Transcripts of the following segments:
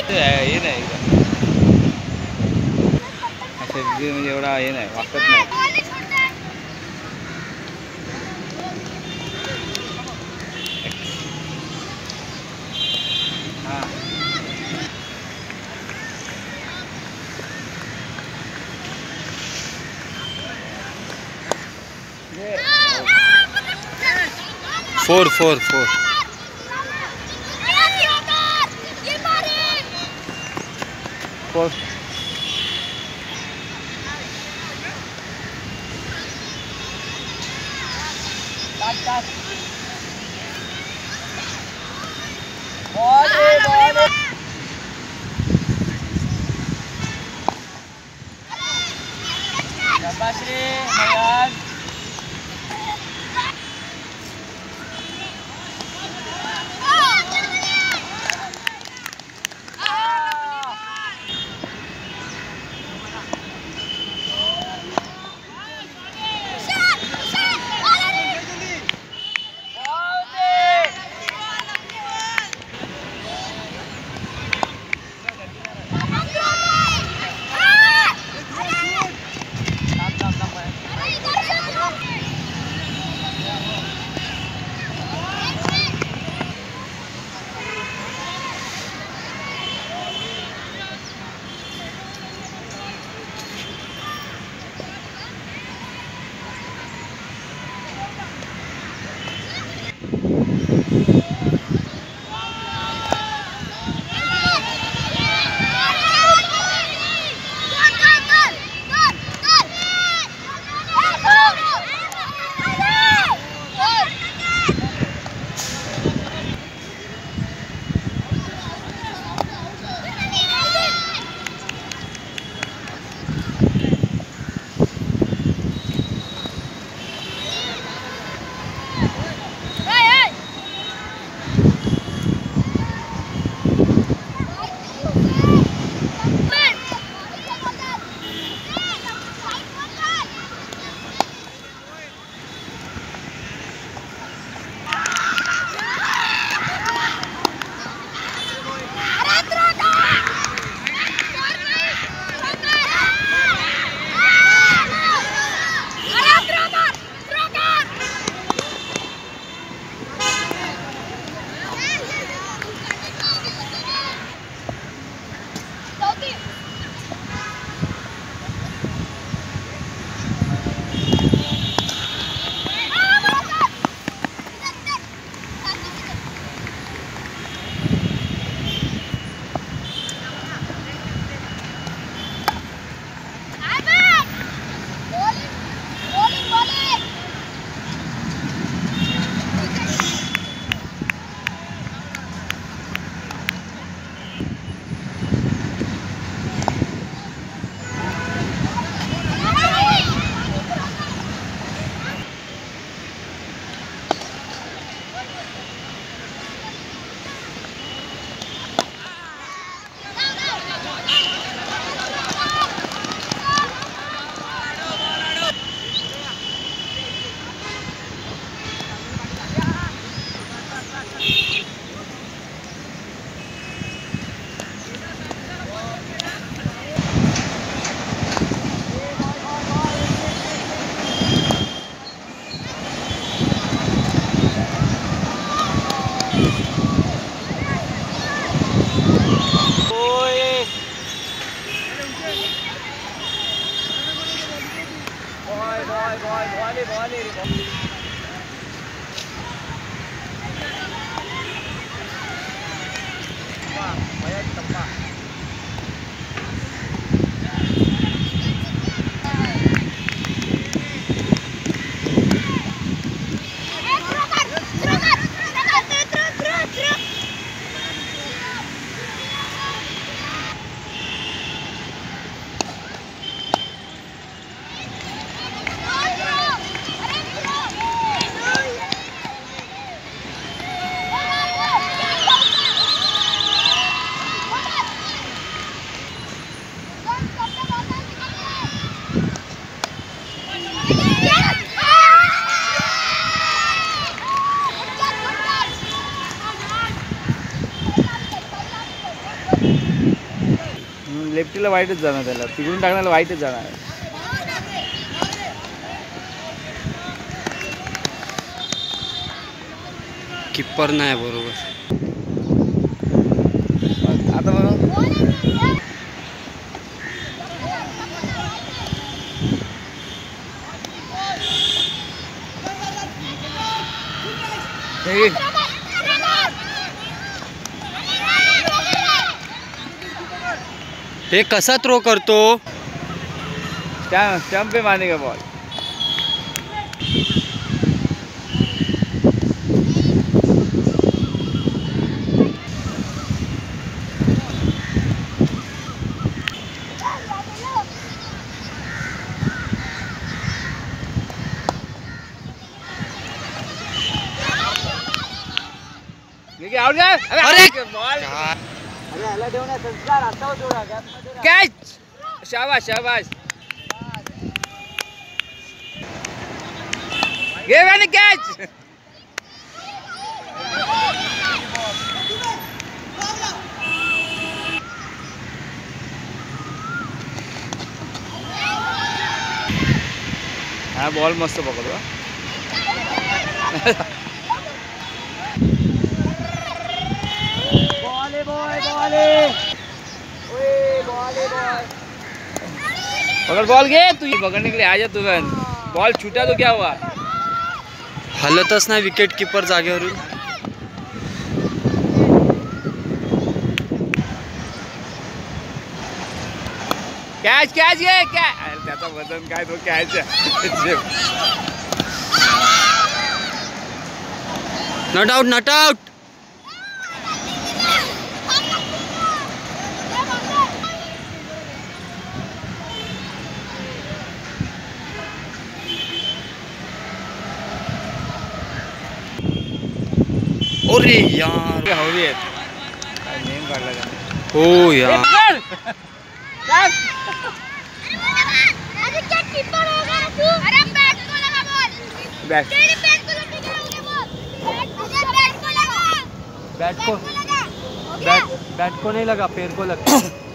हे नाही म्हणजे एवढा हे नाही वाटत नाही. हां 4-4-4 4 Let's go! लेफ्टीला वाईटच जाणार, त्याला तिकडून टाकण्याला वाईटच जाणार. किप्पर नाही बरोबर. आता बघा हे कसा थ्रो करतो. स्टंप पे मारने का बॉल. आउट गया. अरे बॉल. कैच. शाबाश शाबाश. Give and catch. हा बॉल मस्त पकडतो. पकड़ बॉल गए. तू पकड़ने के लिए आ जा तुरंत. बॉल छूटा तो क्या हुआ. हलतच नाही विकेट कीपर जागेवरून. कॅच कॅच घे. त्याचा वजन काय तो catch. Not out not out. अरे यार हवी आहेत. नेम काढला का. हो यार. बैट बैट को नहीं लगा, पैर को लगा.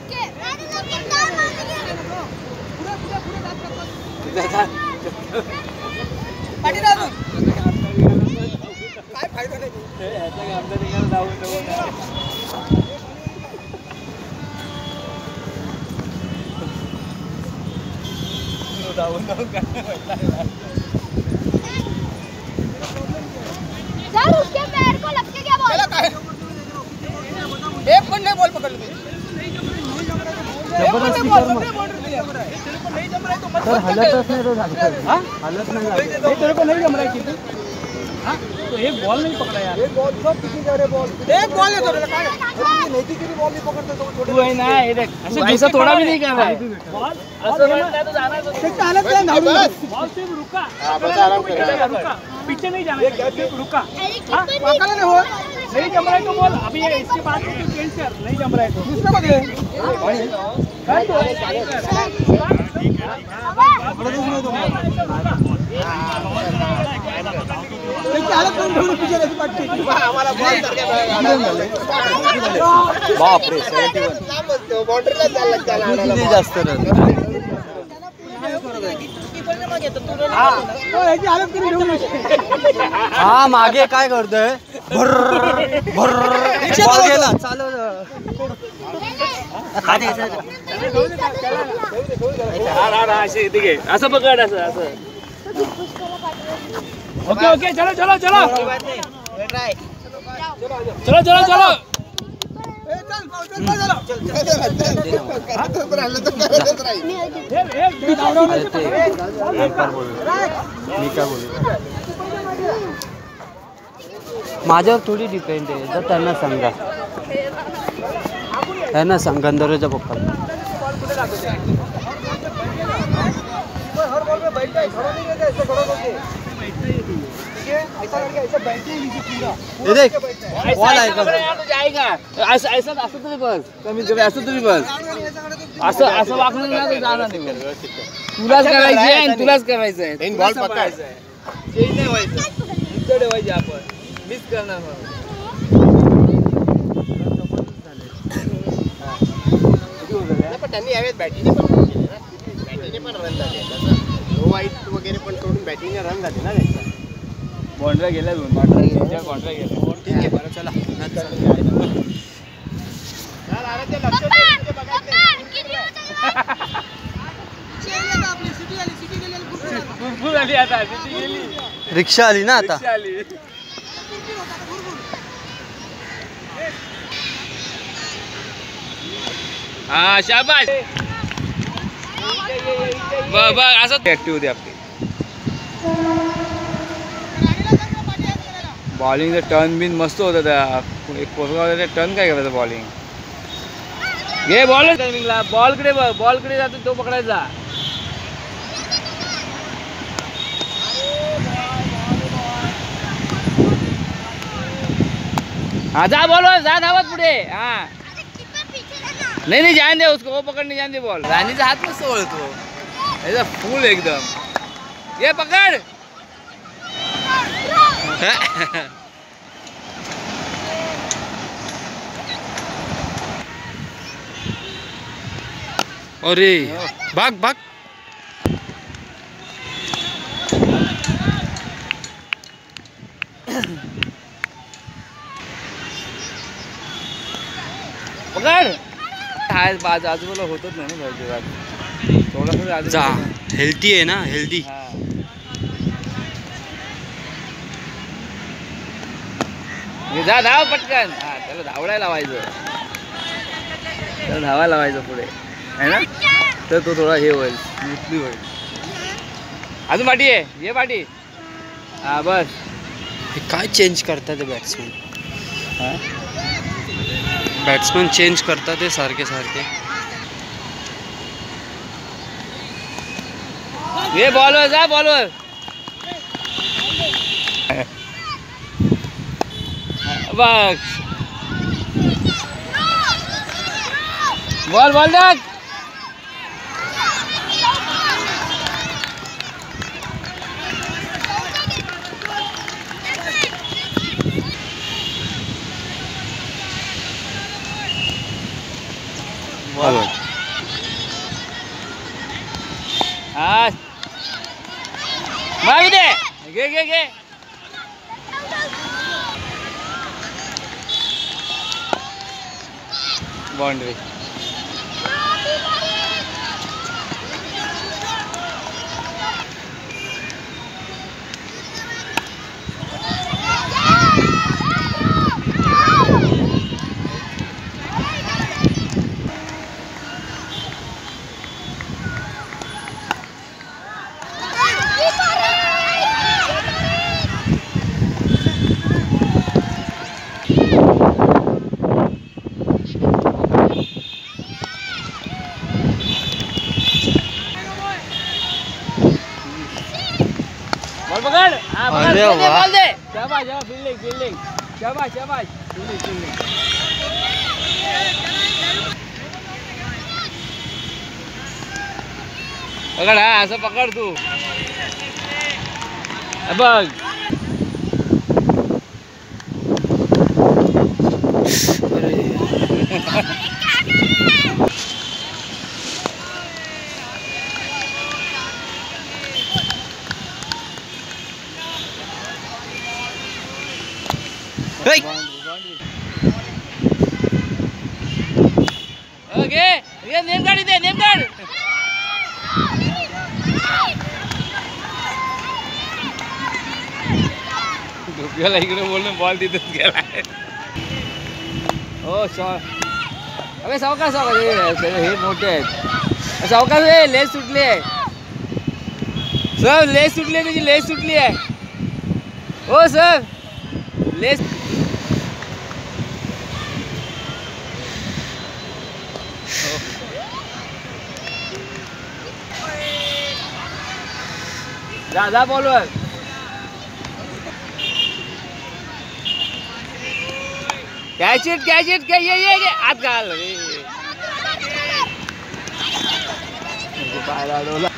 सर उसके पैर को लग के क्या बॉल. एक पण नाही बॉल पकडली. सर हलतच नाही तो. हलत नाही. तेरे को नहीं जम रहा है किसी. तो एक बॉल नहीं पकड़ा यार. एक बॉल सब किसी जा रहे बॉल. एक बॉल है तो काय नहीं थी कि बॉल नहीं पकड़ते तो तू है ना. ये देख ऐसा थोड़ा भी नहीं कर रहा है. बॉल ऐसा बनता है तो जाना है. तो हालत क्या ना बॉल सिर्फ रुका. बस आराम कर. रुका पीछे नहीं जाना है. सिर्फ रुका. हां पकड़ा नहीं हो. नहीं जम रहा है तो बॉल. अभी ये इसके बाद तो चेंज कर. नहीं जम रहा है तो किसने पकड़े. बापरे 71 बाउंड्रीला चालला त्याला. जास्त हा मागे काय करतोय. बॉल गेला. चालव. असं पकड. असं ओके ओके चलो चलो चलो चलो चलो चलो. माझ्यावर थोडी डिपेंड आहे. जर त्यांना सांगा. त्यांना सांग गंधर्वच्या पप्पाला. देख बॉल आहे का. असं असं तरी बस. कमीत कमी असं तरी बस. असं वाकणं ना तर जाणार नाही. तुलाच करायची आहे आणि तुलाच करायचं आहे. बॉल पकडायचा आहे. चेंज नाही व्हायचं. इकडे ठेवायचे आपण. मिस करणार म्हणून. किती होतं पण त्यांनी यावेळेस बॅटिंगने पण केले ना, बॅटिंगने पण रन झाले. तसं नो वाईट वगैरे पण सोडून बॅटिंगने रन झाले ना त्यांच्या. कॉन्ट्रा गेला दोन कॉन्ट्रा गेला. ठीक आहे बरं चला. आराध्य लक्ष दे, तिथे बघायचं नाही. भरपूर आली आता सिटी गेली. रिक्षा आली ना आता. रिक्षा आली. हा शाबाश. बघ असं ऍक्टिव्ह होती आपली. बॉलिंगचं टर्न बिन मस्त होतं त्या. एक कोसगावचा टर्न काय करायचं बॉलिंग. घे बॉल टायमिंगला. बॉलकडे बघ, बॉलकडे जातो तो पकडायचा. हाँ जा बॉल जा धावत पुढे. हाँ नहीं नहीं जान दे उसको, वो पकड़ने जान दे बॉल. राणीचा हात मस्त वळतो ऐसा फुल एकदम. ये पकड़. अरे भाग भाग. पकड़. हाय बाज आजूबाजूला होतच नाही ना भाई. थोडासा जा हेल्दी आहे ना, हेल्दी. जा धाव पटकन. हा त्याला धावडायला लावायचं, त्याला धावायला लावायचं पुढे आहे ना, तर तो थोडा हे होईल, स्मूथली होईल. अजून पाठी आहे, ये पाठी. हा बस. हे काय चेंज करतात ते बॅट्समन. बॅट्समन चेंज करतात ते सारखे सारखे. ये बॉलवर जा, बॉलवर. बघ बॉल बॉल टाक. हा मारू दे. घे घे घे. बाउंड्री. पकड़. हाँ पकड़. अरे बोल दे, वाह. बोल दे. शाबाश शाबाश. Fielding fielding. शाबाश शाबाश. Fielding fielding. पकड़. हा असं पकड तू. बघ. ओके ये नेम गाडी दे, नेम गाड. डोक्याला इकडे बोलणं, बॉल तिथेच गेला. हो अबे सावकाश सावकाश. हे मोठे आहेत. सावकाश. लेस सुटली आहे सर, लेस सुटली आहे तुझी, लेस सुटली आहे. हो सर लेस. जा जा बॉलवर. Catch it catch it. काय ये आत घाल. पाय अडवला.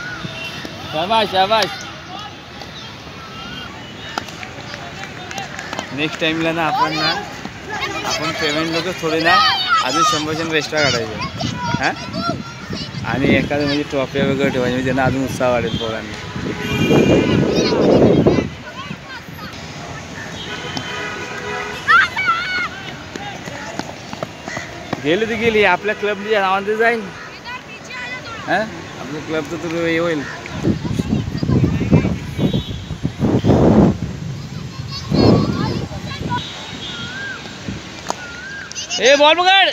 शाबाश शाबाश. नेक्स्ट टाइमला ना आपण पेमेंट लोक थोडे ना अजून 100 एक्स्ट्रा काढायचे हां आणि एखादं म्हणजे ट्रॉफी वगैरे ठेवायचे म्हणजे त्यांना अजून उत्साह वाढेल पोरांना. गेली ती गेली आपल्या क्लबच्या नावाने जाईल हां आपलं क्लबचं तर हे होईल. ए बॉल पकड़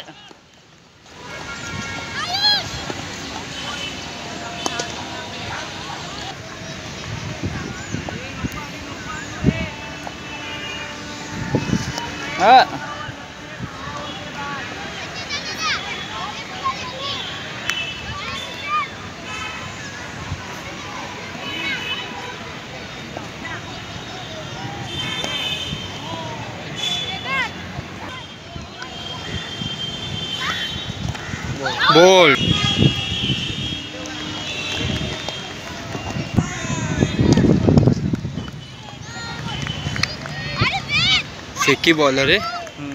हाँ बोल सेकी बॉलर है.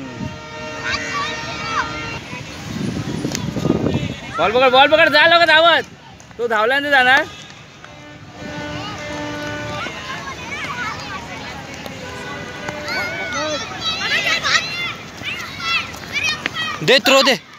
बॉल पकड़ जा लोग धावत तो धावला नाही जाणार. दे थ्रो दे.